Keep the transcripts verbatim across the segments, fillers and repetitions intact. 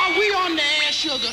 Now we on the air, sugar.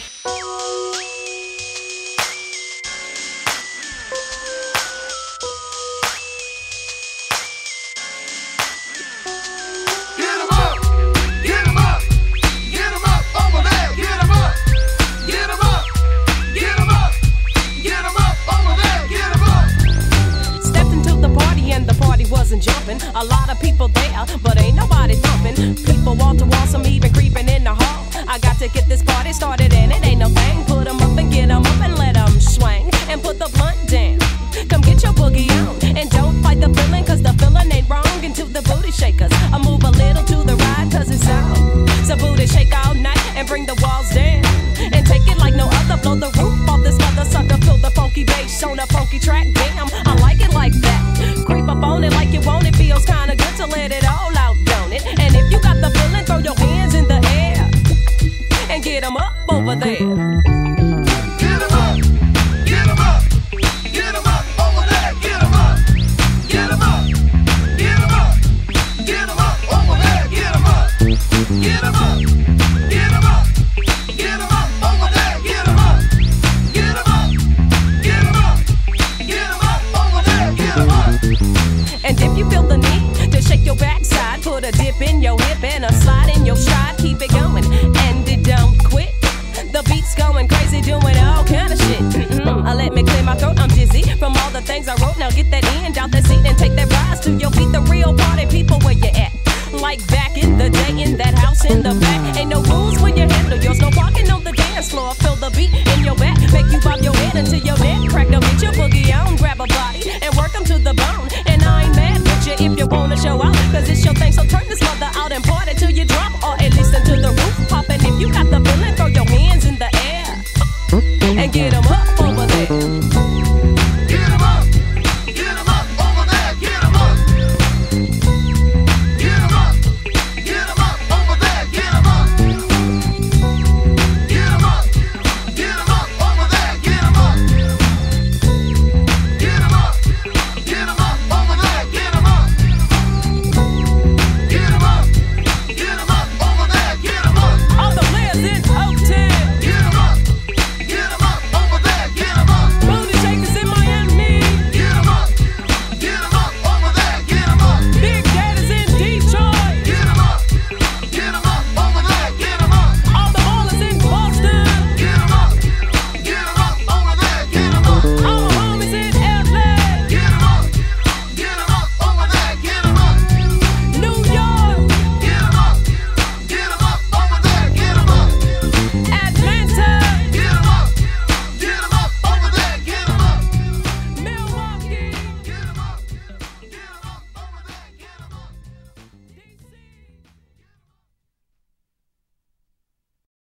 Jumping, a lot of people there, but ain't nobody thumping. People wall to wall, some even creeping in the hall. I got to get this party started and it ain't no thing. Put them up and get them up and let them swing. And put the blunt down. Come get your boogie on. And don't fight the feeling, cause the feeling ain't wrong. Into the booty shakers, I move a little to the right, cause it's on. So booty shake all night and bring the walls down. And take it like no other, blow the roof off this mother sucker. Feel the funky bass on a funky track. Damn, I like it like that. Creep up on it like you want it. Feels kinda good to let it all out, don't it? And if you got the feeling, throw your hands in the air and get them up over there. Get them up, get them up, get them up over there. Get them up, get them up, get them up, get them up over there. Get them up, get them up, get them up, get them up over there. Get them up, get them up, get them up, get them up over there. Get them up. And if you feel the need to shake your backside, put a dip in your hip and a slide in your stride. Keep it going and it don't quit. The beat's going crazy, doing all kind of shit. Mm-mm. Uh, let me clear my throat, I'm dizzy from all the things I wrote. Now get that end out that seat and take that rise to your feet. The real party people, where you at? Like back in the day, in that house in the back. Ain't no rules when you handle yours, no parking on the dance floor. Feel the beat in your back, make you bob your head until your neck crack. Now get your boogie on, grab a body and work them to the bone. And I ain't mad with you if you wanna show out, cause it's your thing, so turn this mother out and party till you